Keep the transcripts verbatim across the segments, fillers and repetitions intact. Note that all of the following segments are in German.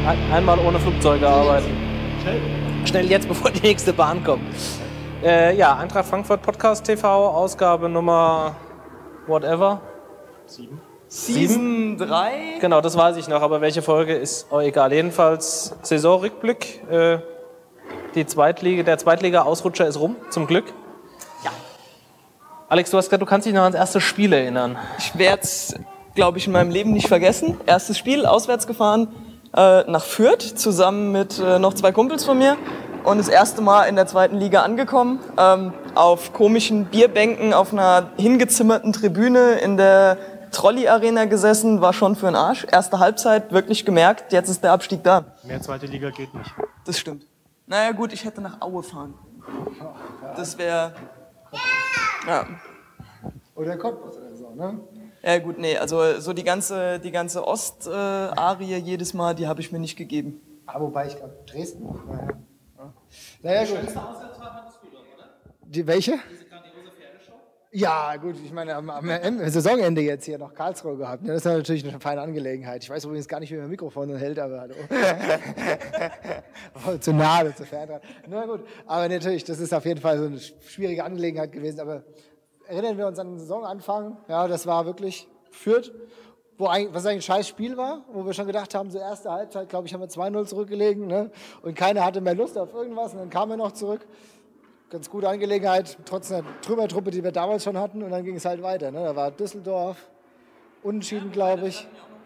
Ein, einmal ohne Flugzeuge arbeiten. Schnell. Schnell jetzt, bevor die nächste Bahn kommt. Äh, ja, Eintracht Frankfurt Podcast T V, Ausgabe Nummer whatever. Sieben. Season drei? Genau, das weiß ich noch, aber welche Folge ist auch egal. Jedenfalls Saisonrückblick. Äh, die Zweitliga, der Zweitliga-Ausrutscher ist rum, zum Glück. Ja. Alex, du hast gesagt, du kannst dich noch ans erste Spiel erinnern. Ich werde es, glaube ich, in meinem Leben nicht vergessen. Erstes Spiel, auswärts gefahren äh, nach Fürth, zusammen mit äh, noch zwei Kumpels von mir. Und das erste Mal in der zweiten Liga angekommen, ähm, auf komischen Bierbänken, auf einer hingezimmerten Tribüne in der Trolley-Arena gesessen, war schon für den Arsch. Erste Halbzeit wirklich gemerkt, jetzt ist der Abstieg da. Mehr zweite Liga geht nicht. Das stimmt. Naja gut, ich hätte nach Aue fahren. Das wäre... Ja. Oder Cottbus oder so, ne? Ja gut, nee, also so die ganze, die ganze Ost-Arie jedes Mal, die habe ich mir nicht gegeben. Ah, wobei ich glaube, Dresden. Naja, naja gut. Die schönste Auswärtsfahrt hattest du doch, oder? Die, welche? Diese grandiose Pferdeshow? Ja, gut, ich meine, am, am Saisonende jetzt hier noch Karlsruhe gehabt. Das ist natürlich eine feine Angelegenheit. Ich weiß übrigens gar nicht, wie man ein Mikrofon hält, aber hallo. Oh, zu nah oder zu fern dran. Na gut, aber natürlich, das ist auf jeden Fall so eine schwierige Angelegenheit gewesen. Aber erinnern wir uns an den Saisonanfang. Ja, das war wirklich Fürth, wo eigentlich, was eigentlich ein scheiß Spiel war, wo wir schon gedacht haben, so erste Halbzeit, glaube ich, haben wir zwei null zurückgelegen, ne? Und keiner hatte mehr Lust auf irgendwas und dann kamen wir noch zurück. Ganz gute Angelegenheit, trotz einer Trümmertruppe, die wir damals schon hatten, und dann ging es halt weiter, ne? Da war Düsseldorf, unentschieden, glaube ich.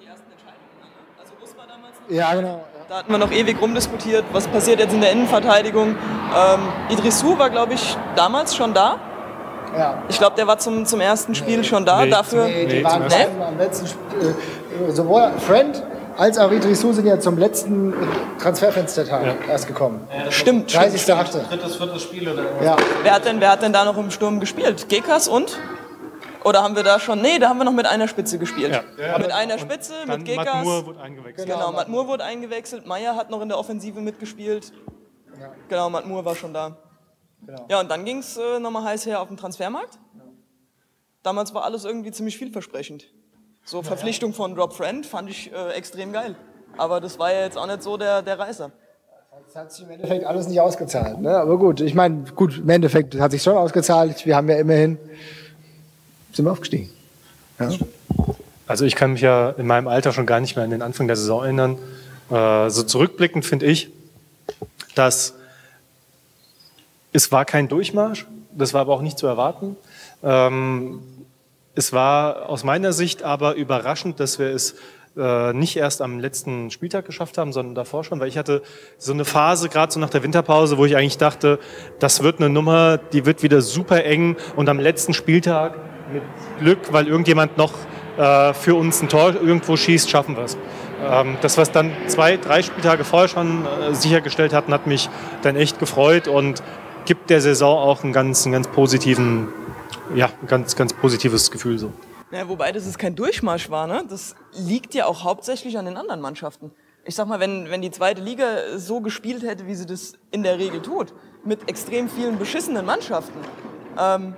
Ja, genau. Ja. Da hatten wir noch ewig rumdiskutiert, was passiert jetzt in der Innenverteidigung. Ähm, Idrissou war, glaube ich, damals schon da. Ja. Ich glaube, der war zum, zum ersten Spiel nee. schon da. Nee, Dafür nee, die nee, waren nee? am letzten Spiel. Äh, sowohl Friend als auch Idrissou sind ja zum letzten Transferfenstertag ja. erst gekommen. Ja, stimmt. dreißigster achte Drittes, viertes Spiel oder irgendwas. Ja. Wer hat denn, wer hat denn da noch im Sturm gespielt? Gekas und? Oder haben wir da schon? Nee, da haben wir noch mit einer Spitze gespielt. Ja. Ja, mit einer Spitze, Dann mit Gekas. Matmur wurde eingewechselt. Genau, Matmur wurde eingewechselt. Meier hat noch in der Offensive mitgespielt. Ja. Genau, Matmur war schon da. Genau. Ja, und dann ging es äh, nochmal heiß her auf dem Transfermarkt. Damals war alles irgendwie ziemlich vielversprechend. So Verpflichtung von Rob Friend fand ich äh, extrem geil. Aber das war ja jetzt auch nicht so der, der Reißer. Das hat sich im Endeffekt alles nicht ausgezahlt. Ne? Aber gut, ich meine, gut, im Endeffekt hat sich schon ausgezahlt. Wir haben ja immerhin, sind wir aufgestiegen. Ja. Also ich kann mich ja in meinem Alter schon gar nicht mehr an den Anfang der Saison erinnern. Äh, so zurückblickend finde ich, dass es war kein Durchmarsch, das war aber auch nicht zu erwarten. Ähm, es war aus meiner Sicht aber überraschend, dass wir es äh, nicht erst am letzten Spieltag geschafft haben, sondern davor schon, weil ich hatte so eine Phase, gerade so nach der Winterpause, wo ich eigentlich dachte, das wird eine Nummer, die wird wieder super eng und am letzten Spieltag mit Glück, weil irgendjemand noch äh, für uns ein Tor irgendwo schießt, schaffen wir es. Ähm, das, was dann zwei, drei Spieltage vorher schon äh, sichergestellt hatten, hat mich dann echt gefreut und gibt der Saison auch einen ganz, einen ganz positiven, ja, ein ganz, ganz positives Gefühl so. Ja, wobei das ist kein Durchmarsch war, ne? Das liegt ja auch hauptsächlich an den anderen Mannschaften. Ich sag mal, wenn, wenn die zweite Liga so gespielt hätte, wie sie das in der Regel tut, mit extrem vielen beschissenen Mannschaften, ähm,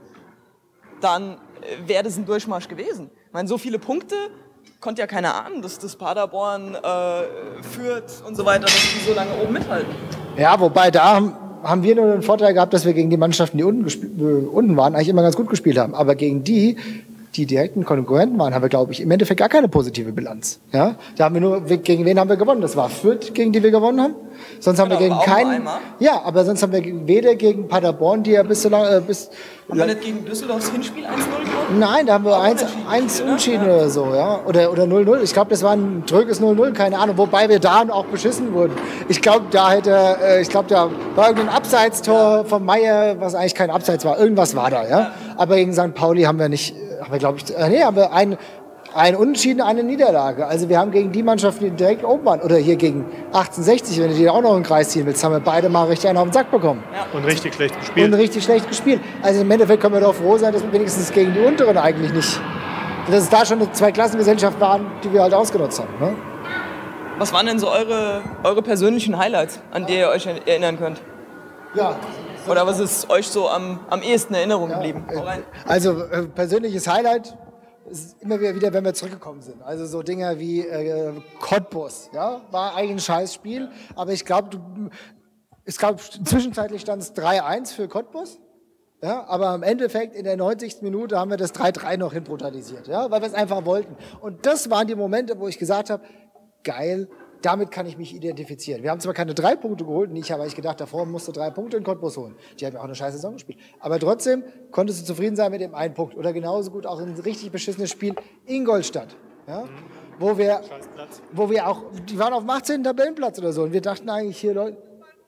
dann wäre das ein Durchmarsch gewesen. Ich meine, so viele Punkte konnte ja keiner ahnen, dass das Paderborn äh, führt und so weiter, dass die so lange oben mithalten. Ja, wobei da haben wir nur den Vorteil gehabt, dass wir gegen die Mannschaften, die unten, äh, unten waren, eigentlich immer ganz gut gespielt haben. Aber gegen die, die direkten Konkurrenten waren, haben wir, glaube ich, im Endeffekt gar keine positive Bilanz. Ja? Da haben wir nur, gegen wen haben wir gewonnen? Das war Fürth, gegen die wir gewonnen haben. Sonst haben genau, wir gegen keinen. Ja, aber sonst haben wir weder gegen Paderborn, die ja bis so lange. Äh, bis haben wir nicht gegen Düsseldorfs Hinspiel eins null gewonnen? Nein, da haben wir eins unentschieden ne? oder so, ja. Oder, oder null null. Ich glaube, das war ein tröges null null, keine Ahnung. Wobei wir da auch beschissen wurden. Ich glaube, da hätte, äh, ich glaube, da war irgendein Abseitstor ja. von Meier, was eigentlich kein Abseits war. Irgendwas war da, ja. ja. Aber gegen Sankt Pauli haben wir nicht, haben wir, glaube ich, äh, nee, haben wir ein. Ein Unentschieden, eine Niederlage. Also wir haben gegen die Mannschaften, die direkt oben waren, oder hier gegen achtzehnhundertsechzig, wenn du die auch noch in den Kreis ziehen willst, haben wir beide mal richtig einen auf den Sack bekommen. Ja. Und richtig schlecht gespielt. Und richtig schlecht gespielt. Also im Endeffekt können wir doch froh sein, dass wir wenigstens gegen die Unteren eigentlich nicht, dass es da schon eine Zweiklassengesellschaft waren, die wir halt ausgenutzt haben. Ne? Was waren denn so eure, eure persönlichen Highlights, an die ihr euch erinnern könnt? Ja. Oder was ist euch so am, am ehesten in Erinnerung geblieben? Ja, also äh, persönliches Highlight ist immer wieder, wenn wir zurückgekommen sind. Also so Dinger wie äh, Cottbus, ja, war eigentlich ein Scheißspiel, aber ich glaube, es gab zwischenzeitlich stand es drei eins für Cottbus. Ja, aber im Endeffekt in der neunzigsten Minute haben wir das drei drei noch hinbrutalisiert, ja, weil wir es einfach wollten. Und das waren die Momente, wo ich gesagt habe, geil, damit kann ich mich identifizieren. Wir haben zwar keine drei Punkte geholt, nicht, aber ich gedacht, davor musst du drei Punkte in Cottbus holen. Die haben ja auch eine scheiße Saison gespielt. Aber trotzdem konntest du zufrieden sein mit dem einen Punkt. Oder genauso gut auch ein richtig beschissenes Spiel Ingolstadt, ja, wo wir, wo wir auch, die waren auf dem achtzehnten Tabellenplatz oder so und wir dachten eigentlich hier, Leute,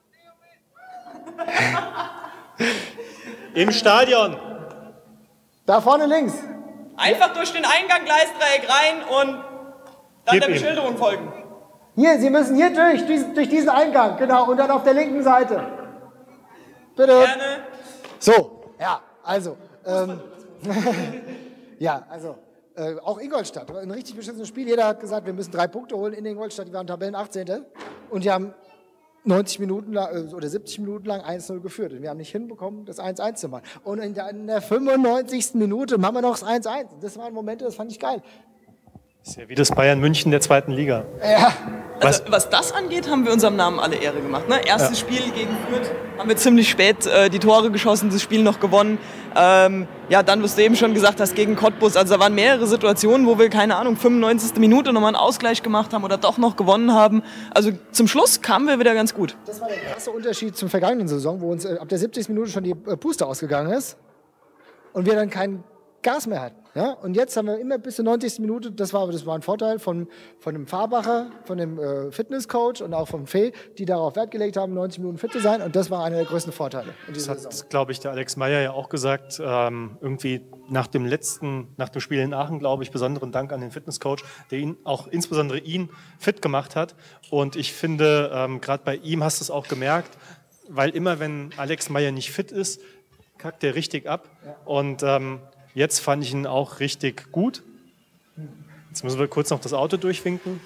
im Stadion. Da vorne links. Einfach durch den Eingang Gleisdreieck rein und dann Gib der ihm. Beschilderung folgen. Hier, Sie müssen hier durch, durch, durch diesen Eingang, genau, und dann auf der linken Seite. Bitte. Gerne. So, ja, also, ähm, ja, also, äh, auch Ingolstadt, ein richtig beschissenes Spiel. Jeder hat gesagt, wir müssen drei Punkte holen in Ingolstadt, die waren Tabellen achtzehnten und die haben neunzig Minuten lang, oder siebzig Minuten lang eins null geführt. Und wir haben nicht hinbekommen, das eins eins zu machen. Und in der, in der fünfundneunzigsten Minute machen wir noch das eins eins. Das waren Momente, das fand ich geil. Das ist ja wie das Bayern München der zweiten Liga. Ja. Also, was das angeht, haben wir unserem Namen alle Ehre gemacht. Ne? Erstes ja. Spiel gegen Fürth, haben wir ziemlich spät äh, die Tore geschossen, das Spiel noch gewonnen. Ähm, ja, dann, was du eben schon gesagt hast, gegen Cottbus. Also da waren mehrere Situationen, wo wir, keine Ahnung, fünfundneunzigste Minute nochmal einen Ausgleich gemacht haben oder doch noch gewonnen haben. Also zum Schluss kamen wir wieder ganz gut. Das war der krasse Unterschied zur vergangenen Saison, wo uns äh, ab der siebzigsten Minute schon die äh, Puste ausgegangen ist und wir dann kein Gas mehr hatten. Ja? Und jetzt haben wir immer bis zur neunzigsten Minute, das war, das war ein Vorteil von, von dem Fahrbacher, von dem äh, Fitnesscoach und auch vom Fee, die darauf Wert gelegt haben, neunzig Minuten fit zu sein. Und das war einer der größten Vorteile in dieser Das Saison. hat, glaube ich, der Alex Meyer ja auch gesagt. Ähm, irgendwie nach dem letzten, nach dem Spiel in Aachen, glaube ich, besonderen Dank an den Fitnesscoach, der ihn auch insbesondere ihn fit gemacht hat. Und ich finde, ähm, gerade bei ihm hast du es auch gemerkt, weil immer, wenn Alex Meyer nicht fit ist, kackt er richtig ab. Ja. Und ähm, jetzt fand ich ihn auch richtig gut. Jetzt müssen wir kurz noch das Auto durchwinken.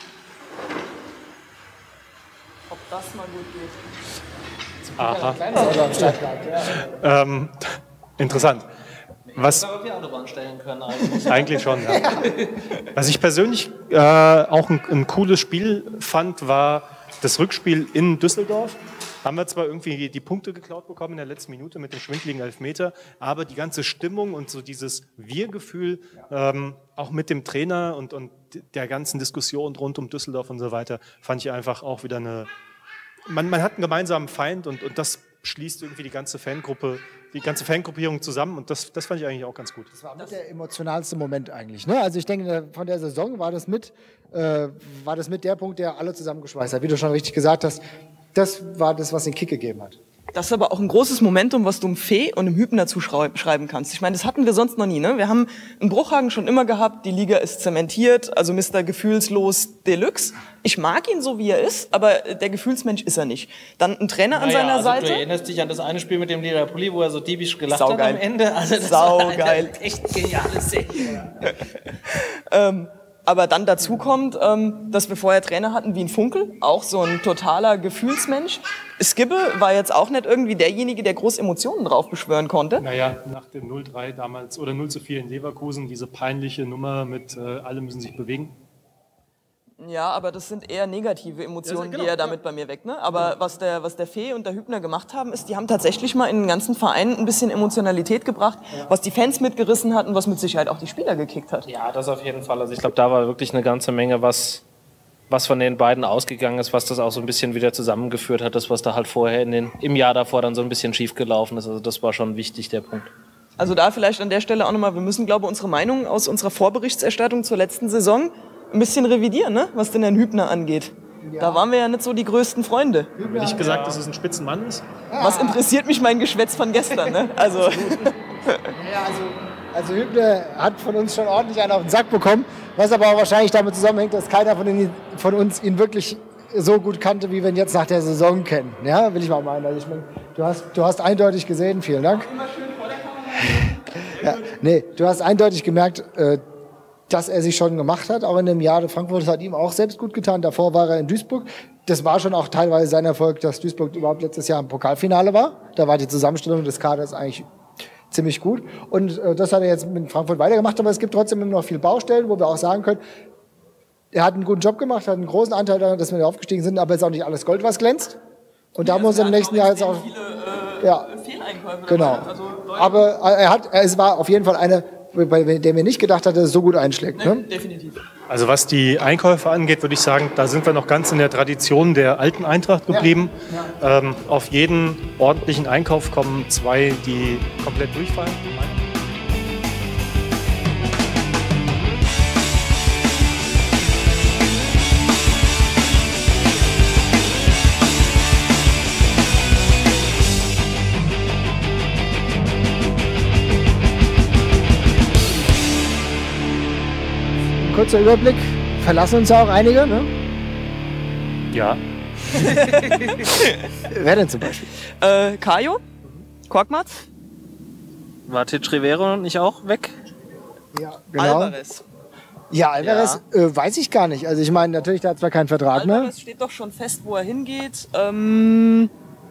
Ob das mal gut geht. Aha. Ja. Ähm, interessant. Was auf die Autobahn stellen können eigentlich. Eigentlich schon, ja. Was ich persönlich äh, auch ein, ein cooles Spiel fand, war das Rückspiel in Düsseldorf. Haben wir zwar irgendwie die Punkte geklaut bekommen in der letzten Minute mit dem schwindeligen Elfmeter, aber die ganze Stimmung und so dieses Wir-Gefühl, ähm, auch mit dem Trainer und, und der ganzen Diskussion rund um Düsseldorf und so weiter, fand ich einfach auch wieder eine... Man, man hat einen gemeinsamen Feind und, und das schließt irgendwie die ganze Fangruppe, die ganze Fangruppierung zusammen und das, das fand ich eigentlich auch ganz gut. Das war mit der emotionalste Moment eigentlich. Ne? Also ich denke, von der Saison war das mit, äh, war das mit der Punkt, der alle zusammengeschweißt hat. Wie du schon richtig gesagt hast, das war das, was den Kick gegeben hat. Das ist aber auch ein großes Momentum, was du im Fee und im Hübner zuschreiben kannst. Ich meine, das hatten wir sonst noch nie. Ne? Wir haben in Bruchhagen schon immer gehabt, die Liga ist zementiert, also Mister Gefühlslos Deluxe. Ich mag ihn so, wie er ist, aber der Gefühlsmensch ist er nicht. Dann ein Trainer an naja, seiner also Seite. Du erinnerst dich an das eine Spiel mit dem Lira Pulli, wo er so diebisch gelacht Saugeil. hat am Ende. Also das Saugeil. war eine echt geniale Szene. ähm, aber dann dazu kommt, ähm, dass wir vorher Trainer hatten wie ein Funkel, auch so ein totaler Gefühlsmensch. Skibbe war jetzt auch nicht irgendwie derjenige, der groß Emotionen drauf beschwören konnte. Naja, nach dem null drei damals oder null zu vier in Leverkusen, diese peinliche Nummer mit äh, alle müssen sich bewegen. Ja, aber das sind eher negative Emotionen, Ja, genau, die er damit ja. bei mir weckt. Ne? Aber was der, was der Fee und der Hübner gemacht haben, ist, die haben tatsächlich mal in den ganzen Verein ein bisschen Emotionalität gebracht, ja. was die Fans mitgerissen hat und was mit Sicherheit auch die Spieler gekickt hat. Ja, das auf jeden Fall. Also ich glaube, da war wirklich eine ganze Menge, was, was von den beiden ausgegangen ist, was das auch so ein bisschen wieder zusammengeführt hat, das, was da halt vorher in den, im Jahr davor dann so ein bisschen schief gelaufen ist. Also das war schon wichtig, der Punkt. Also da vielleicht an der Stelle auch nochmal, wir müssen, glaube ich, unsere Meinung aus unserer Vorberichterstattung zur letzten Saison ein bisschen revidieren, ne? Was den Herrn Hübner angeht. Ja. Da waren wir ja nicht so die größten Freunde. Haben wir nicht gesagt, dass es ein Spitzenmann ist? Was interessiert mich mein Geschwätz von gestern? Ne? Also. Ja, also, also Hübner hat von uns schon ordentlich einen auf den Sack bekommen, was aber auch wahrscheinlich damit zusammenhängt, dass keiner von, ihn, von uns ihn wirklich so gut kannte, wie wir ihn jetzt nach der Saison kennen. Ja, will ich mal meinen. Also ich meine, du hast, du hast eindeutig gesehen, vielen Dank. Immer schön vor der Kamera. Ja, nee, du hast eindeutig gemerkt, äh, dass er sich schon gemacht hat, auch in dem Jahr Frankfurt, das hat ihm auch selbst gut getan. Davor war er in Duisburg. Das war schon auch teilweise sein Erfolg, dass Duisburg überhaupt letztes Jahr im Pokalfinale war. Da war die Zusammenstellung des Kaders eigentlich ziemlich gut. Und äh, das hat er jetzt mit Frankfurt weitergemacht, aber es gibt trotzdem immer noch viele Baustellen, wo wir auch sagen können, er hat einen guten Job gemacht, hat einen großen Anteil daran, dass wir da aufgestiegen sind, aber es ist auch nicht alles Gold, was glänzt. Und da muss er im nächsten Jahr jetzt auch... Viele, äh, ja, Fehleinkäufe genau. dabei. Also aber er hat, es war auf jeden Fall eine, bei der mir nicht gedacht hat, dass es so gut einschlägt. ne, Ne? definitiv. Also was die Einkäufe angeht, würde ich sagen, da sind wir noch ganz in der Tradition der alten Eintracht geblieben. Ja. Ähm, auf jeden ordentlichen Einkauf kommen zwei, die komplett durchfallen. Kurzer Überblick, verlassen uns ja auch einige, ne? Ja. Wer denn zum Beispiel? Äh, Kajo? Korkmaz? War Titsch Rivero nicht auch weg? Ja, genau. Alvarez. Ja, Alvarez äh, weiß ich gar nicht. Also ich meine, natürlich, der hat zwar keinen Vertrag mehr. Alvarez steht doch schon fest, wo er hingeht. Ähm,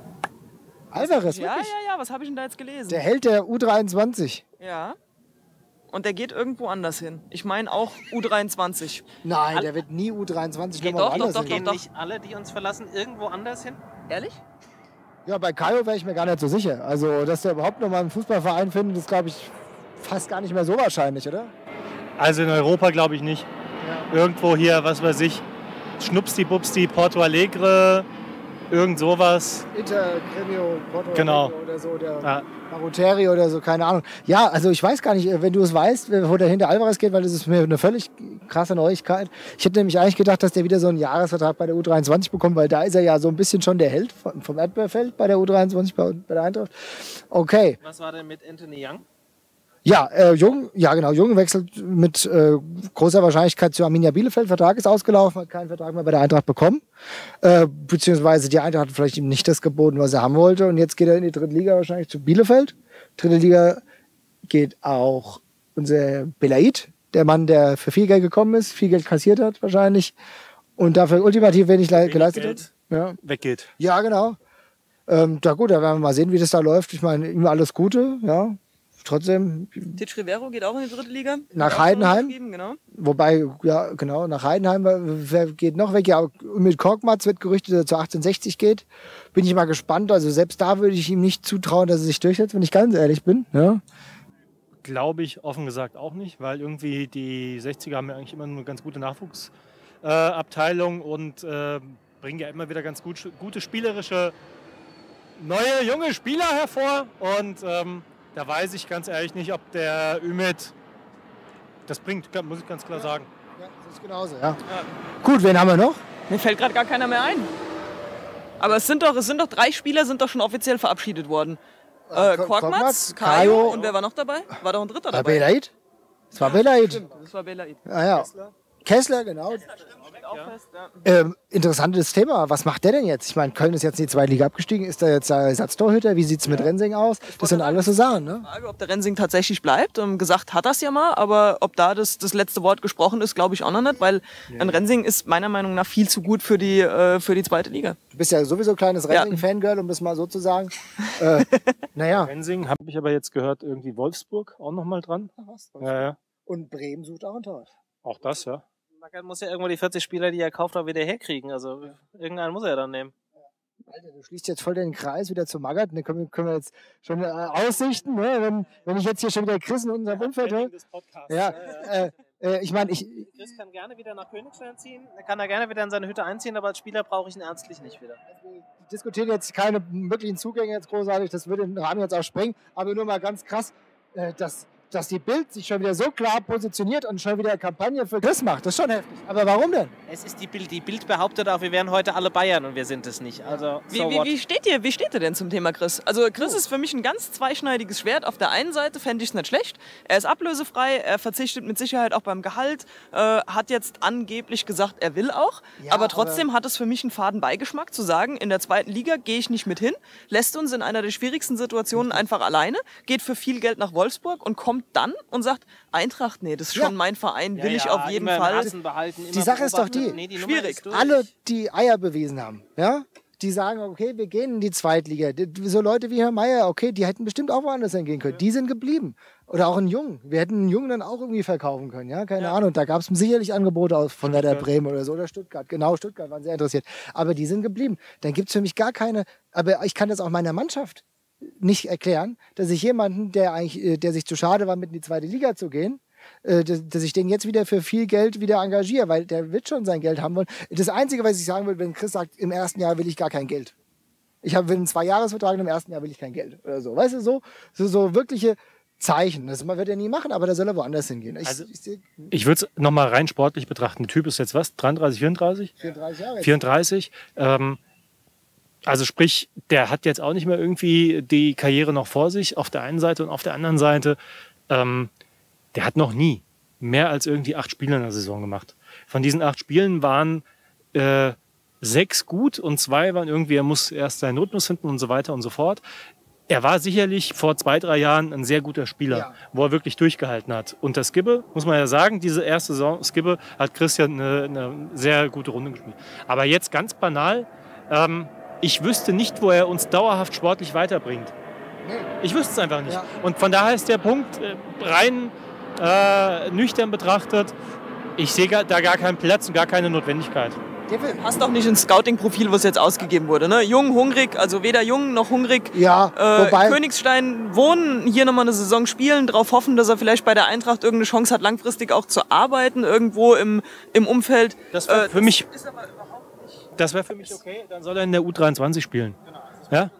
Alvarez, ja, ja, wirklich? ja, was habe ich denn da jetzt gelesen? Der Held der U dreiundzwanzig. Ja. Und der geht irgendwo anders hin. Ich meine auch U dreiundzwanzig. Nein, der wird nie U dreiundzwanzig Geht nochmal doch, woanders doch, hin. doch, Gehen doch. nicht alle, die uns verlassen, irgendwo anders hin? Ehrlich? Ja, bei Kajo wäre ich mir gar nicht so sicher. Also, dass der überhaupt nochmal einen Fußballverein findet, ist, glaube ich, fast gar nicht mehr so wahrscheinlich, oder? Also in Europa glaube ich nicht. Ja. Irgendwo hier, was weiß ich, Schnupsti, Bupsti, Porto Alegre, irgend sowas. Inter, Gremio, Porto Genau. Alegre oder so, der Ja. Maruteri oder so, keine Ahnung. Ja, also ich weiß gar nicht, wenn du es weißt, wo der hinter Alvarez geht, weil das ist mir eine völlig krasse Neuigkeit. Ich hätte nämlich eigentlich gedacht, dass der wieder so einen Jahresvertrag bei der U dreiundzwanzig bekommt, weil da ist er ja so ein bisschen schon der Held vom, vom Erdbeerfeld bei der U dreiundzwanzig, bei, bei der Eintracht. Okay. Was war denn mit Anthony Young? Ja, äh, Jung, ja genau, Jung wechselt mit äh, großer Wahrscheinlichkeit zu Arminia Bielefeld. Vertrag ist ausgelaufen, hat keinen Vertrag mehr bei der Eintracht bekommen. Äh, beziehungsweise die Eintracht hat vielleicht ihm nicht das geboten, was er haben wollte. Und jetzt geht er in die dritte Liga wahrscheinlich zu Bielefeld. Dritte Liga geht auch unser Belaid, der Mann, der für viel Geld gekommen ist, viel Geld kassiert hat wahrscheinlich und dafür ultimativ wenig, wenig geleistet Geld hat. Ja. weggeht. Ja, genau. Ähm, da gut, da werden wir mal sehen, wie das da läuft. Ich meine, ihm alles Gute, ja. Trotzdem, Titsch Rivero geht auch in die dritte Liga. Nach Hat auch schon Heidenheim? unterschrieben, Genau. wobei, ja, genau, nach Heidenheim, wer geht noch weg? Ja, mit Korkmaz wird gerüchtet, dass er zu achtzehnhundertsechzig geht. Bin ich mal gespannt. Also selbst da würde ich ihm nicht zutrauen, dass er sich durchsetzt, wenn ich ganz ehrlich bin. Ja. Glaube ich offen gesagt auch nicht, weil irgendwie die sechziger haben ja eigentlich immer eine ganz gute Nachwuchsabteilung äh, und äh, bringen ja immer wieder ganz gut, gute spielerische neue junge Spieler hervor und ähm, da weiß ich ganz ehrlich nicht, ob der Ümit das bringt, muss ich ganz klar sagen. Ja, das ist genauso, ja. ja. Gut, wen haben wir noch? Mir fällt gerade gar keiner mehr ein. Aber es sind doch, es sind doch drei Spieler, sind doch schon offiziell verabschiedet worden. Äh, Ko- Korkmaz, Korkmaz, Kajo Kajo und wer war noch dabei? War doch ein dritter War dabei. Belaid? Das war Belaid. Stimmt, das war Belaid. Ah, ja. Kessler, genau. Auch fest, ja. Ähm, interessantes Thema. Was macht der denn jetzt? Ich meine, Köln ist jetzt in die zweite Liga abgestiegen. Ist der jetzt der Ersatztorhüter? Wie sieht es mit Rensing aus? Das sind alles so Sachen, ne? Frage, ob der Rensing tatsächlich bleibt. Ähm, gesagt hat das ja mal, aber ob da das, das letzte Wort gesprochen ist, glaube ich auch noch nicht, weil ein Rensing ist meiner Meinung nach viel zu gut für die, äh, für die zweite Liga. Du bist ja sowieso ein kleines Ja. Rensing-Fangirl, um das mal so zu sagen. äh, naja. Rensing habe ich aber jetzt gehört, irgendwie Wolfsburg auch noch mal dran. Ja, ja. Und Bremen sucht auch einen Tor. Auch das, ja. Magath muss ja irgendwo die vierzig Spieler, die er kauft, auch wieder herkriegen. Also irgendeinen muss er ja dann nehmen. Alter, du schließt jetzt voll den Kreis wieder zu Magath. Da können, wir- können wir jetzt schon äh, aussichten, ne? wenn, wenn ich jetzt hier schon wieder Chris in unserem Umfeld höre. Ja, äh, äh, ich meine, ich, Chris kann gerne wieder nach Königstein ziehen. Er kann da gerne wieder in seine Hütte einziehen, aber als Spieler brauche ich ihn ernstlich nicht wieder. wir diskutieren jetzt keine möglichen Zugänge jetzt großartig, das würde den Rahmen jetzt auch sprengen, aber nur mal ganz krass, äh, dass, dass die Bild sich schon wieder so klar positioniert und schon wieder eine Kampagne für Chris macht. Das ist schon heftig. Aber warum denn? Es ist die Bild. Die Bild behauptet auch, wir wären heute alle Bayern und wir sind es nicht. Also, Wie, so wie, what? wie, steht ihr, wie steht ihr denn zum Thema Chris? Also Chris ist für mich ein ganz zweischneidiges Schwert. Auf der einen Seite fände ich es nicht schlecht. Er ist ablösefrei, er verzichtet mit Sicherheit auch beim Gehalt, äh, hat jetzt angeblich gesagt, er will auch. Ja, aber trotzdem hat es für mich einen faden Beigeschmack zu sagen, in der zweiten Liga gehe ich nicht mit hin, lässt uns in einer der schwierigsten Situationen einfach alleine, geht für viel Geld nach Wolfsburg und kommt dann und sagt, Eintracht, nee, das ist schon Ja. mein Verein, will Ja, ich ja, auf jeden immer im Fall. Herzen behalten, Die immer Sache ist doch beobachten. die, Nee, die Nummer schwierig. ist durch. Alle, die Eier bewiesen haben, ja, die sagen, okay, wir gehen in die Zweitliga. So Leute wie Herr Meier, okay, die hätten bestimmt auch woanders hingehen können. Die sind geblieben. Oder auch einen Jungen. Wir hätten einen Jungen dann auch irgendwie verkaufen können, ja, keine ja. Ahnung. Da gab es sicherlich Angebote aus von Werder Bremen oder so, oder Stuttgart. Genau, Stuttgart waren sehr interessiert. Aber die sind geblieben. Dann gibt es für mich gar keine, aber ich kann das auch meiner Mannschaft nicht erklären, dass ich jemanden, der eigentlich, der sich zu schade war, mit in die zweite Liga zu gehen, dass, dass ich den jetzt wieder für viel Geld wieder engagiere, weil der wird schon sein Geld haben wollen. Das Einzige, was ich sagen will, wenn Chris sagt, im ersten Jahr will ich gar kein Geld. Ich habe einen Zwei-Jahres-Vertrag und im ersten Jahr will ich kein Geld oder so. Weißt du, so, so, so wirkliche Zeichen. Das wird er nie machen, aber da soll er woanders hingehen. Ich, also, ich, ich würde es nochmal rein sportlich betrachten. Der Typ ist jetzt was? dreiunddreißig, vierunddreißig? vierunddreißig Jahre. vierunddreißig. Ähm, also sprich, der hat jetzt auch nicht mehr irgendwie die Karriere noch vor sich auf der einen Seite und auf der anderen Seite ähm, der hat noch nie mehr als irgendwie acht Spiele in der Saison gemacht. Von diesen acht Spielen waren äh, sechs gut und zwei waren irgendwie, er muss erst seinen Rhythmus finden und so weiter und so fort. Er war sicherlich vor zwei, drei Jahren ein sehr guter Spieler, ja. wo er wirklich durchgehalten hat. Und der Skibbe, muss man ja sagen, diese erste Saison, Skibbe hat Christian eine, eine sehr gute Runde gespielt. Aber jetzt ganz banal, ähm, ich wüsste nicht, wo er uns dauerhaft sportlich weiterbringt. Nee. Ich wüsste es einfach nicht. Ja. Und von daher ist der Punkt äh, rein äh, nüchtern betrachtet, ich sehe da gar keinen Platz und gar keine Notwendigkeit. Passt auch nicht ins Scouting-Profil, was jetzt ausgegeben wurde. Ne? Jung, hungrig, also weder jung noch hungrig. Ja, äh, wobei Königstein wohnen, hier nochmal eine Saison spielen, darauf hoffen, dass er vielleicht bei der Eintracht irgendeine Chance hat, langfristig auch zu arbeiten, irgendwo im, im Umfeld. Das wäre für, äh, das wär für mich okay, dann soll er in der U dreiundzwanzig spielen. Genau, also ja?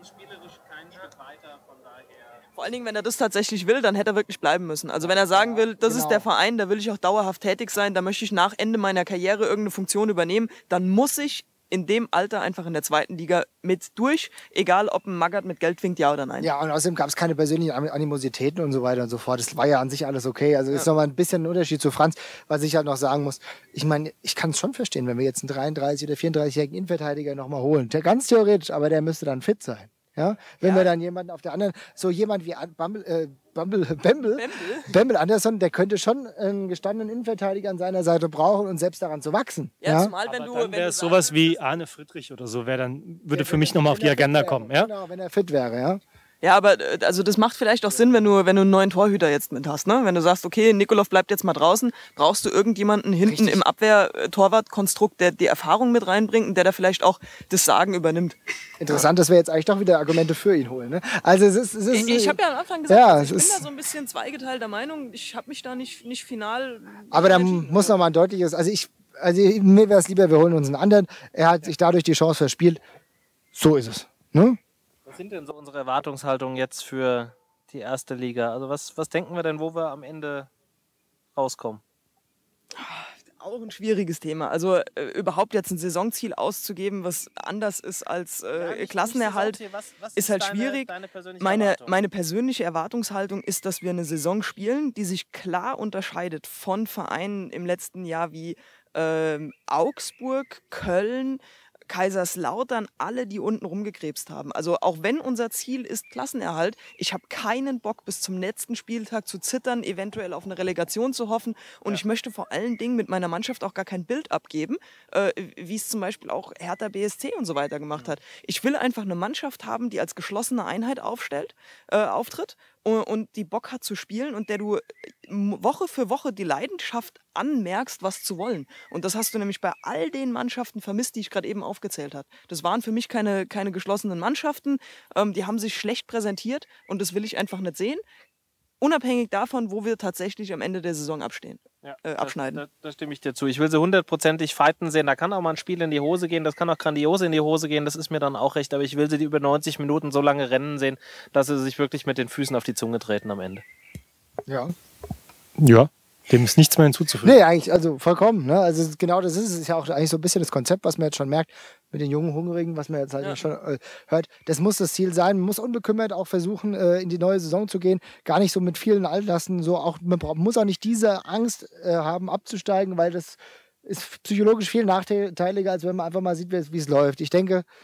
Vor allen Dingen, wenn er das tatsächlich will, dann hätte er wirklich bleiben müssen. Also wenn er sagen will, das genau. ist der Verein, da will ich auch dauerhaft tätig sein, da möchte ich nach Ende meiner Karriere irgendeine Funktion übernehmen, dann muss ich in dem Alter einfach in der zweiten Liga mit durch, egal ob ein Magath mit Geld winkt, ja oder nein. Ja, und außerdem gab es keine persönlichen Animositäten und so weiter und so fort. Das war ja an sich alles okay. Also das ja. ist nochmal ein bisschen ein Unterschied zu Franz, was ich halt noch sagen muss. Ich meine, ich kann es schon verstehen, wenn wir jetzt einen dreiunddreißig- oder vierunddreißigjährigen Innenverteidiger nochmal holen. Der, ganz theoretisch, aber der müsste dann fit sein. Ja, wenn ja. wir dann jemanden auf der anderen, so jemand wie Bumble, äh, Bumble, Bamble, Bamble Anderson, der könnte schon einen gestandenen Innenverteidiger an seiner Seite brauchen und selbst daran zu wachsen. Ja, ja? zumal wenn aber du, dann wäre es sowas wie Arne Friedrich oder so, wäre dann würde für mich nochmal auf die Agenda kommen, ja? Genau, wenn er fit wäre, ja. Ja, aber also das macht vielleicht auch Sinn, wenn du, wenn du einen neuen Torhüter jetzt mit hast. Ne? Wenn du sagst, okay, Nikolov bleibt jetzt mal draußen, brauchst du irgendjemanden hinten Richtig. im Abwehr-Torwart-Konstrukt, der die Erfahrung mit reinbringt und der da vielleicht auch das Sagen übernimmt. Interessant, dass wir jetzt eigentlich doch wieder Argumente für ihn holen. Ne? Also es ist, es ist, ich ich habe ja am Anfang gesagt, ja, also ich bin ist, da so ein bisschen zweigeteilter Meinung. Ich habe mich da nicht, nicht final... Aber da muss noch mal ein deutliches... Also, ich, also mir wäre es lieber, wir holen uns einen anderen. Er hat sich dadurch die Chance verspielt. So ist es. Ne? Was sind denn so unsere Erwartungshaltungen jetzt für die erste Liga? Also was, was denken wir denn, wo wir am Ende rauskommen? Auch ein schwieriges Thema. Also äh, überhaupt jetzt ein Saisonziel auszugeben, was anders ist als äh, ja, Klassenerhalt, was, was ist, ist halt deine, schwierig. Deine meine, meine persönliche Erwartungshaltung ist, dass wir eine Saison spielen, die sich klar unterscheidet von Vereinen im letzten Jahr wie äh, Augsburg, Köln, Kaiserslautern, alle, die unten rumgekrebst haben. Also auch wenn unser Ziel ist Klassenerhalt, ich habe keinen Bock, bis zum letzten Spieltag zu zittern, eventuell auf eine Relegation zu hoffen. Und ja. ich möchte vor allen Dingen mit meiner Mannschaft auch gar kein Bild abgeben, äh, wie es zum Beispiel auch Hertha B S C und so weiter gemacht hat. Ich will einfach eine Mannschaft haben, die als geschlossene Einheit aufstellt, äh, auftritt und, und die Bock hat zu spielen und der du Woche für Woche die Leidenschaft anmerkst, was zu wollen. Und das hast du nämlich bei all den Mannschaften vermisst, die ich gerade eben aufgezählt habe. Das waren für mich keine, keine geschlossenen Mannschaften. Ähm, die haben sich schlecht präsentiert und das will ich einfach nicht sehen. Unabhängig davon, wo wir tatsächlich am Ende der Saison abstehen, ja, äh, abschneiden. Da, da, da stimme ich dir zu. Ich will sie hundertprozentig fighten sehen. Da kann auch mal ein Spiel in die Hose gehen, das kann auch grandios in die Hose gehen, das ist mir dann auch recht. Aber ich will sie die über neunzig Minuten so lange rennen sehen, dass sie sich wirklich mit den Füßen auf die Zunge treten am Ende. Ja. Ja. Dem ist nichts mehr hinzuzufügen. Nee, eigentlich, also vollkommen. Ne? Also genau das ist es. Ist ja auch eigentlich so ein bisschen das Konzept, was man jetzt schon merkt, mit den jungen Hungrigen, was man jetzt halt ja. schon äh, hört. Das muss das Ziel sein. Man muss unbekümmert auch versuchen, äh, in die neue Saison zu gehen. Gar nicht so mit vielen Altlasten. So auch, man braucht, muss auch nicht diese Angst äh, haben, abzusteigen, weil das ist psychologisch viel nachteiliger, als wenn man einfach mal sieht, wie es läuft. Ich denke,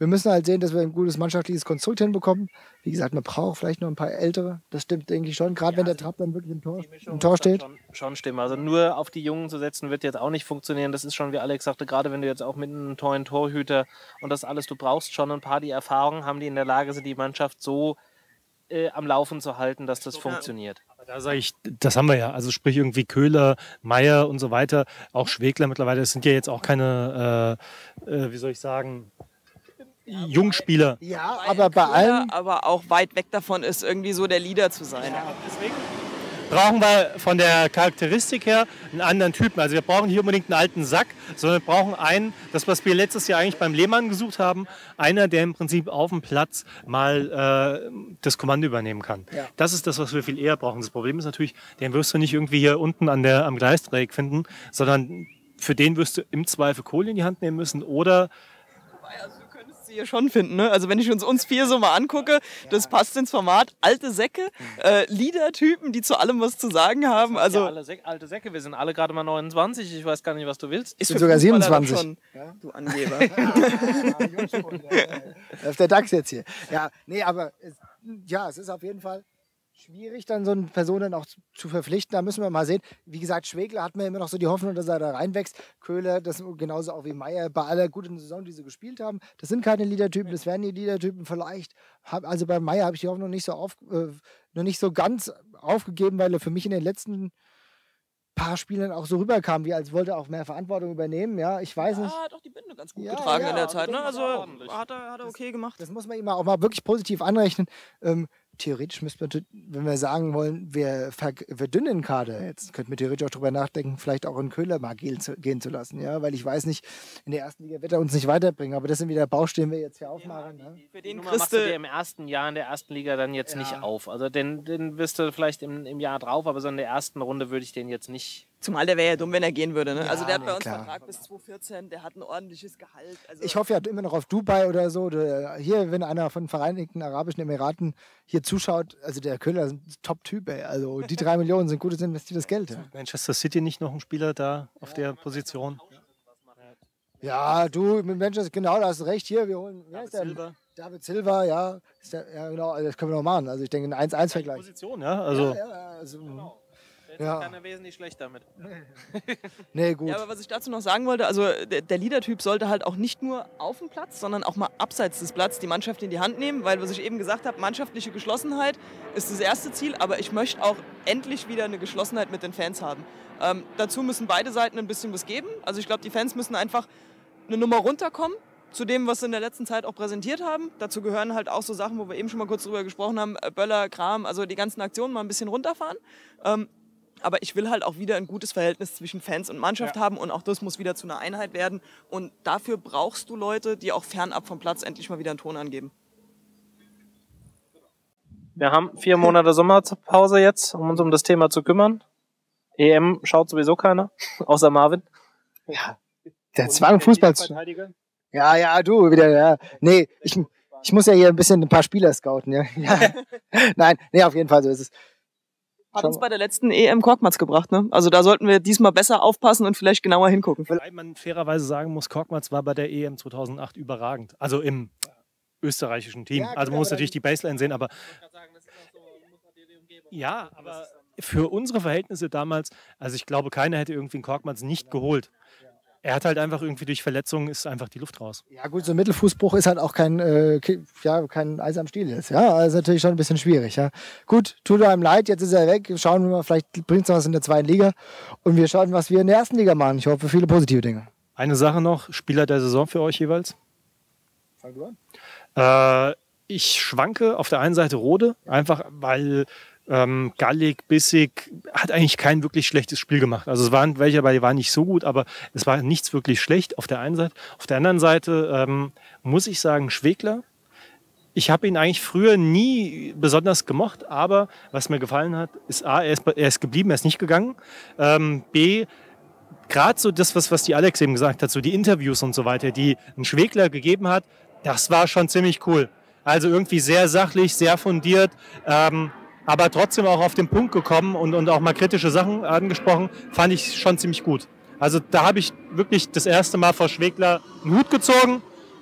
Wir müssen halt sehen, dass wir ein gutes mannschaftliches Konstrukt hinbekommen. Wie gesagt, man braucht vielleicht noch ein paar Ältere. Das stimmt, denke ich schon. Gerade ja, wenn der Trapp dann wirklich im Tor, im Tor steht. Schon, schon stimmen. Also nur auf die Jungen zu setzen, wird jetzt auch nicht funktionieren. Das ist schon, wie Alex sagte, gerade wenn du jetzt auch mit einem tollen Torhüter und das alles, du brauchst schon ein paar, die Erfahrung haben, die in der Lage sind, die Mannschaft so äh, am Laufen zu halten, dass das funktioniert. Da sage ich, das haben wir ja. Also sprich irgendwie Köhler, Meier und so weiter, auch Schwegler mittlerweile. Das sind ja jetzt auch keine, äh, äh, wie soll ich sagen, Jungspieler. Ja, aber bei allen... Aber auch weit weg davon ist, irgendwie so der Leader zu sein. Ja, deswegen brauchen wir von der Charakteristik her einen anderen Typen. Also wir brauchen nicht unbedingt einen alten Sack, sondern wir brauchen einen, das was wir letztes Jahr eigentlich beim Lehmann gesucht haben, einer, der im Prinzip auf dem Platz mal äh, das Kommando übernehmen kann. Ja. Das ist das, was wir viel eher brauchen. Das Problem ist natürlich, den wirst du nicht irgendwie hier unten an der, am Gleisdreieck finden, sondern für den wirst du im Zweifel Kohle in die Hand nehmen müssen oder... Hier schon finden. Ne? Also wenn ich uns, uns vier so mal angucke, das passt ins Format. Alte Säcke, äh, Leader-Typen, die zu allem was zu sagen haben. Also ja, alle Säck, alte Säcke, wir sind alle gerade mal neunundzwanzig. Ich weiß gar nicht, was du willst. Ich bin sogar siebenundzwanzig. Schon, ja? Du Angeber. Auf der DAX jetzt hier. Ja, nee, aber es, ja, es ist auf jeden Fall schwierig, dann so eine Person dann auch zu, zu verpflichten. Da müssen wir mal sehen. Wie gesagt, Schwegler hat mir immer noch so die Hoffnung, dass er da reinwächst. Köhler, das genauso auch wie Meier, bei aller guten Saison, die sie gespielt haben. Das sind keine Leadertypen, das werden die Leadertypen vielleicht. Hab, also bei Meier habe ich die Hoffnung nicht so auf, äh, noch nicht so ganz aufgegeben, weil er für mich in den letzten paar Spielen auch so rüberkam, wie als wollte er auch mehr Verantwortung übernehmen. Ja, ich weiß ja, nicht. Er hat auch die Binde ganz gut ja, getragen ja, in der Zeit. Ne? Also hat er, hat er okay gemacht. Das muss man ihm auch mal wirklich positiv anrechnen. Ähm, theoretisch müsste man, wenn wir sagen wollen, wir verdünnen den Kader jetzt, könnten wir theoretisch auch darüber nachdenken, vielleicht auch einen Köhler mal gehen zu, gehen zu lassen. Ja? Weil ich weiß nicht, in der ersten Liga wird er uns nicht weiterbringen. Aber das sind wieder Baustellen, die wir jetzt hier aufmachen. Ja, ne? Für den Nummer machst du dir im ersten Jahr in der ersten Liga dann jetzt ja. nicht auf. Also den, den wirst du vielleicht im, im Jahr drauf, aber so in der ersten Runde würde ich den jetzt nicht... Zumal der wäre ja dumm, wenn er gehen würde. Ne? Ja, also der hat nee, bei uns klar. Vertrag bis zwanzig vierzehn, der hat ein ordentliches Gehalt. Also ich hoffe ja immer noch auf Dubai oder so. Hier, wenn einer von den Vereinigten Arabischen Emiraten hier zuschaut, also der Köhler ist ein Top-Typ, ey. Also die drei Millionen sind gutes investiertes Geld. Ja. Manchester City nicht noch ein Spieler da auf ja. der Position? Ja, du, mit Manchester, genau, da hast du recht. Hier, wir holen, wer ist der? Silva. David Silva, ja. Ist der, ja, genau, das können wir noch machen. Also ich denke, ein eins eins Vergleich. Position, ja. Also, ja, ja, also genau. Ja. Keiner wesentlich schlecht damit. Nee, gut. Ja, aber was ich dazu noch sagen wollte, also der, der Leader-Typ sollte halt auch nicht nur auf dem Platz, sondern auch mal abseits des Platzes die Mannschaft in die Hand nehmen, weil, was ich eben gesagt habe, mannschaftliche Geschlossenheit ist das erste Ziel, aber ich möchte auch endlich wieder eine Geschlossenheit mit den Fans haben. Ähm, dazu müssen beide Seiten ein bisschen was geben. Also ich glaube, die Fans müssen einfach eine Nummer runterkommen zu dem, was sie in der letzten Zeit auch präsentiert haben. Dazu gehören halt auch so Sachen, wo wir eben schon mal kurz drüber gesprochen haben, Böller, Kram, also die ganzen Aktionen mal ein bisschen runterfahren. Ähm, Aber ich will halt auch wieder ein gutes Verhältnis zwischen Fans und Mannschaft ja. haben und auch das muss wieder zu einer Einheit werden. Und dafür brauchst du Leute, die auch fernab vom Platz endlich mal wieder einen Ton angeben. Wir haben vier Monate Sommerpause jetzt, um uns um das Thema zu kümmern. E M schaut sowieso keiner, außer Marvin. Ja, der Zwang Fußball zu... Ja, ja, du, wieder, ja. Nee, ich, ich muss ja hier ein bisschen ein paar Spieler scouten, ja. ja. Nein, nee, auf jeden Fall so ist es. Hat uns bei der letzten E M Korkmaz gebracht, ne? Also da sollten wir diesmal besser aufpassen und vielleicht genauer hingucken. Weil man fairerweise sagen muss, Korkmaz war bei der E M zweitausendacht überragend. Also im österreichischen Team. Ja, also man muss natürlich die Baseline sehen, aber... Ja, aber für unsere Verhältnisse damals, also ich glaube, keiner hätte irgendwie einen Korkmaz nicht geholt. Er hat halt einfach irgendwie durch Verletzungen ist einfach die Luft raus. Ja gut, so ein Mittelfußbruch ist halt auch kein, äh, ja, kein Eis am Stiel jetzt. Ja, also natürlich schon ein bisschen schwierig. Ja. Gut, tut einem leid, jetzt ist er weg. Schauen wir mal, vielleicht bringt es was in der zweiten Liga. Und wir schauen, was wir in der ersten Liga machen. Ich hoffe, viele positive Dinge. Eine Sache noch, Spieler der Saison für euch jeweils? Fang du an. Äh, ich schwanke auf der einen Seite Rode, einfach weil... Ähm, Gallig, Bissig hat eigentlich kein wirklich schlechtes Spiel gemacht. Also es waren welche, aber die waren nicht so gut, aber es war nichts wirklich schlecht auf der einen Seite. Auf der anderen Seite ähm, muss ich sagen, Schwegler. Ich habe ihn eigentlich früher nie besonders gemocht, aber was mir gefallen hat, ist A, er ist, er ist geblieben, er ist nicht gegangen. Ähm, B, gerade so das, was, was die Alex eben gesagt hat, so die Interviews und so weiter, die ein Schwegler gegeben hat, das war schon ziemlich cool. Also irgendwie sehr sachlich, sehr fundiert, ähm, aber trotzdem auch auf den Punkt gekommen und, und auch mal kritische Sachen angesprochen, fand ich schon ziemlich gut. Also da habe ich wirklich das erste Mal vor Schwegler einen Hut gezogen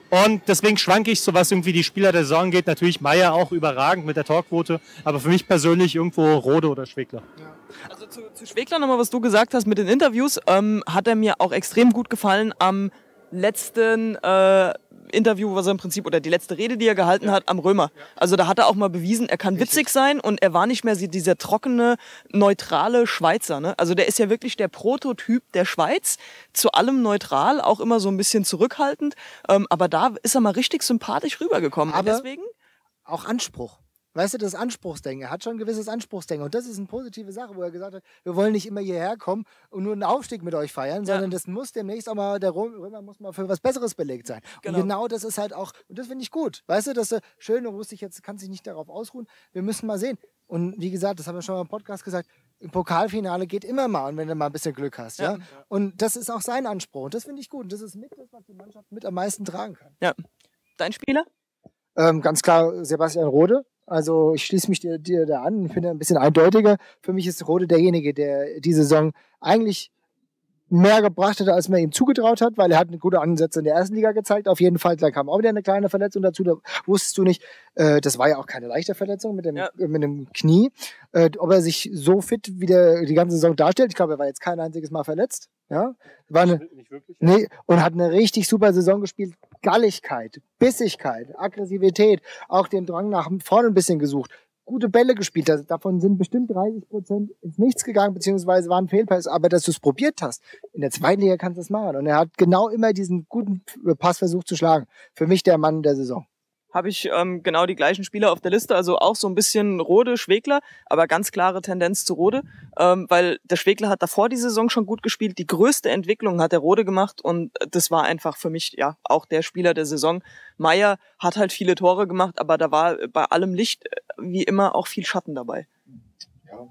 Und deswegen schwanke ich, so was irgendwie die Spieler der Saison geht. Natürlich Meier auch überragend mit der Torquote, aber für mich persönlich irgendwo Rode oder Schwegler. Ja. Also zu, zu Schwegler nochmal, was du gesagt hast mit den Interviews, ähm, hat er mir auch extrem gut gefallen am letzten äh, Interview, was er im Prinzip, oder die letzte Rede, die er gehalten ja. hat, am Römer. Ja. Also da hat er auch mal bewiesen, er kann Richtig. witzig sein und er war nicht mehr dieser trockene, neutrale Schweizer. Ne? Also der ist ja wirklich der Prototyp der Schweiz, zu allem neutral, auch immer so ein bisschen zurückhaltend, ähm, aber da ist er mal richtig sympathisch rübergekommen. Aber deswegen auch Anspruch. Weißt du, das Anspruchsdenken. Er hat schon ein gewisses Anspruchsdenken. Und das ist eine positive Sache, wo er gesagt hat, wir wollen nicht immer hierher kommen und nur einen Aufstieg mit euch feiern, ja. sondern das muss demnächst auch mal, der Römer muss mal für was Besseres belegt sein. Genau. Und genau das ist halt auch, und das finde ich gut. Weißt du, dass du schön, du musst dich jetzt, kannst dich nicht darauf ausruhen. Wir müssen mal sehen. Und wie gesagt, das haben wir schon mal im Podcast gesagt, im Pokalfinale geht immer mal, und wenn du mal ein bisschen Glück hast. Ja. ja? Und das ist auch sein Anspruch. Und das finde ich gut. Und das ist mit das, was die Mannschaft mit am meisten tragen kann. Ja. Dein Spieler? Ähm, ganz klar Sebastian Rode. Also ich schließe mich dir, dir da an. Ich finde ein bisschen eindeutiger. Für mich ist Rode derjenige, der die Saison eigentlich mehr gebracht hat, als man ihm zugetraut hat, weil er hat eine gute Ansätze in der ersten Liga gezeigt. Auf jeden Fall, da kam auch wieder eine kleine Verletzung dazu. Da wusstest du nicht, äh, das war ja auch keine leichte Verletzung mit dem, ja. äh, mit dem Knie. Äh, ob er sich so fit wieder die ganze Saison darstellt. Ich glaube, er war jetzt kein einziges Mal verletzt. Ja, war eine, nicht wirklich, ja. nee, und hat eine richtig super Saison gespielt. Galligkeit, Bissigkeit, Aggressivität, auch den Drang nach vorne ein bisschen gesucht. Gute Bälle gespielt. Davon sind bestimmt dreißig Prozent ins Nichts gegangen, beziehungsweise waren Fehlpass. Aber dass du es probiert hast, in der zweiten Liga kannst du es machen. Und er hat genau immer diesen guten Pass versucht zu schlagen. Für mich der Mann der Saison. Habe ich ähm, genau die gleichen Spieler auf der Liste, also auch so ein bisschen Rode, Schwegler, aber ganz klare Tendenz zu Rode, ähm, weil der Schwegler hat davor die Saison schon gut gespielt, die größte Entwicklung hat der Rode gemacht und das war einfach für mich ja auch der Spieler der Saison. Meier hat halt viele Tore gemacht, aber da war bei allem Licht wie immer auch viel Schatten dabei. Ja.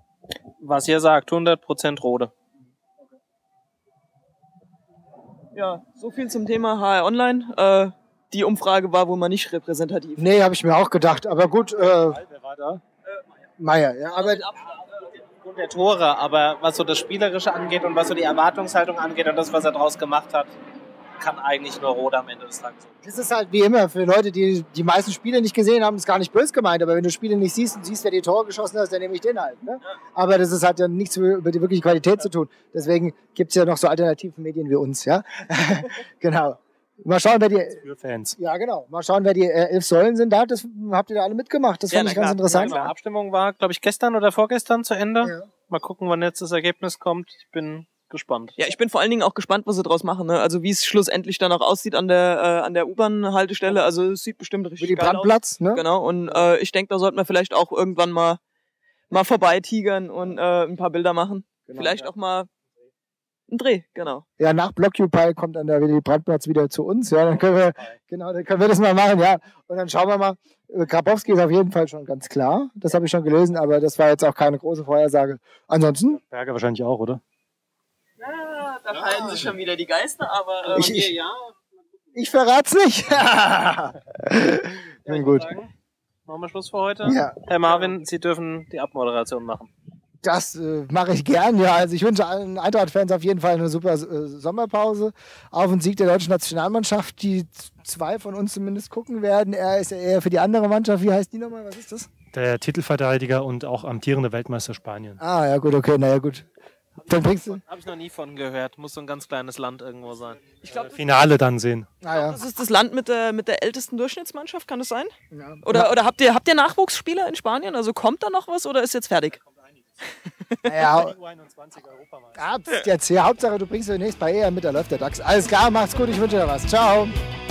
Was ihr sagt, hundert Prozent Rode. Ja, so viel zum Thema H R Online. Äh, Die Umfrage war wohl mal nicht repräsentativ. Nee, habe ich mir auch gedacht. Aber gut, äh, wer war da? Äh, Meier. Ja, aber aufgrund der Tore, aber was so das Spielerische angeht und was so die Erwartungshaltung angeht und das, was er daraus gemacht hat, kann eigentlich nur Rode am Ende des Tages. Das ist halt wie immer für Leute, die die meisten Spiele nicht gesehen haben, ist gar nicht böse gemeint. Aber wenn du Spiele nicht siehst und siehst, wer die Tore geschossen hat, dann nehme ich den halt. Ne? Ja. Aber das ist halt ja nichts über die wirkliche Qualität ja. zu tun. Deswegen gibt es ja noch so alternative Medien wie uns. Ja, genau. Mal schauen, wer die für Fans. Ja, genau. Mal schauen, wer die äh, elf Säulen sind. Da das habt ihr da alle mitgemacht. Das ja, fand ich klar. ganz interessant. Die Abstimmung war, glaube ich, gestern oder vorgestern zu Ende. Ja. Mal gucken, wann jetzt das Ergebnis kommt. Ich bin gespannt. Ja, ich bin vor allen Dingen auch gespannt, was sie draus machen. Ne? Also wie es schlussendlich dann auch aussieht an der äh, an der U-Bahn-Haltestelle. Also es sieht bestimmt richtig Wie die geil Brandplatz, aus. Ne? Genau. Und äh, ich denke, da sollten wir vielleicht auch irgendwann mal mal vorbei tigern und äh, ein paar Bilder machen. Genau, vielleicht ja. auch mal ein Dreh, genau. Ja, nach Blockupy kommt dann der Willy Brandtplatz wieder zu uns. Ja, dann können wir, genau, dann können wir das mal machen, ja. Und dann schauen wir mal. Grabowski ist auf jeden Fall schon ganz klar. Das habe ich schon gelesen, aber das war jetzt auch keine große Vorhersage. Ansonsten? Berger wahrscheinlich auch, oder? Ja, da scheiden ja. sich schon wieder die Geister, aber äh, ich, ich, ja. Ich verrat's nicht. ja, gut. Sagen, machen wir Schluss für heute. Ja. Herr Marvin, Sie dürfen die Abmoderation machen. Das äh, mache ich gern, ja. Also ich wünsche allen Eintracht-Fans auf jeden Fall eine super äh, Sommerpause. Auf den Sieg der deutschen Nationalmannschaft, die zwei von uns zumindest gucken werden. Er ist ja eher für die andere Mannschaft. Wie heißt die nochmal? Was ist das? Der Titelverteidiger und auch amtierende Weltmeister Spanien. Ah, ja gut, okay, naja gut. Dann bringst du. Habe ich noch nie von gehört. Muss so ein ganz kleines Land irgendwo sein. Ich glaube, Finale dann sehen. Ah, ja. Das ist das Land mit der, mit der ältesten Durchschnittsmannschaft, kann das sein? Ja. Oder, oder habt ihr, habt ihr Nachwuchsspieler in Spanien? Also kommt da noch was oder ist jetzt fertig? Naja, ja, jetzt hier, Hauptsache du bringst demnächst bei E M mit, da läuft der DAX. Alles klar, macht's gut, ich wünsche dir was. Ciao.